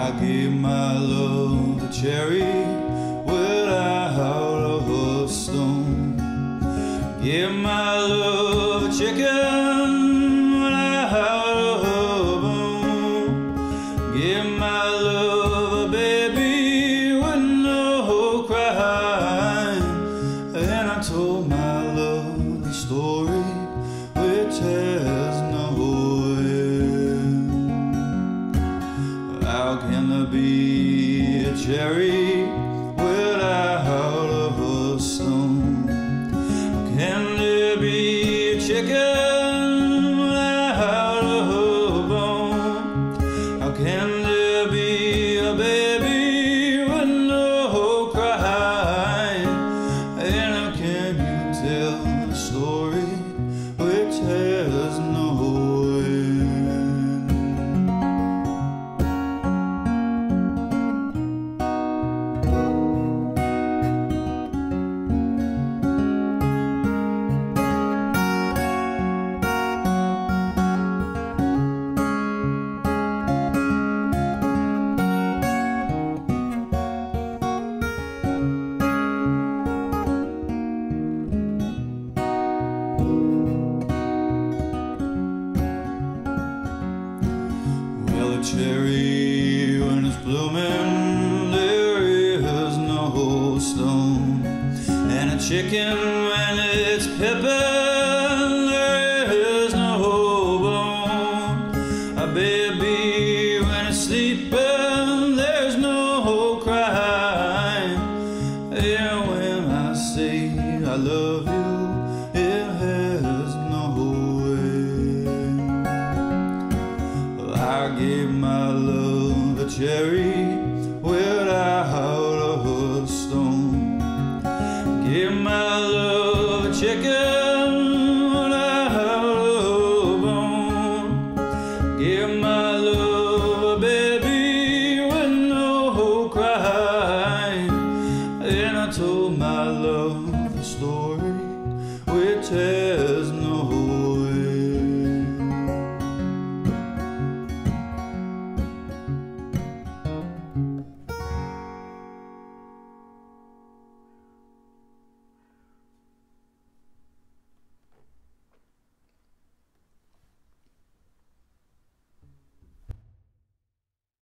I gave my love a cherry without a stone. Give my love a chicken without a bone. Give my love a baby with no crying. And I told my love a story which has no end. How can there be a cherry without a stone? How can there be a chicken without a bone? How can there be a baby with no crying? And how can you tell a story which has no end? Cherry, when it's blooming, there is no stone. And a chicken, when it's pippin', there is no bone. A baby, when it's sleeping, there's no crying. And when I say I love you, it has no end. I gave my love a cherry without a stone. Give my love a chicken without a bone. Give my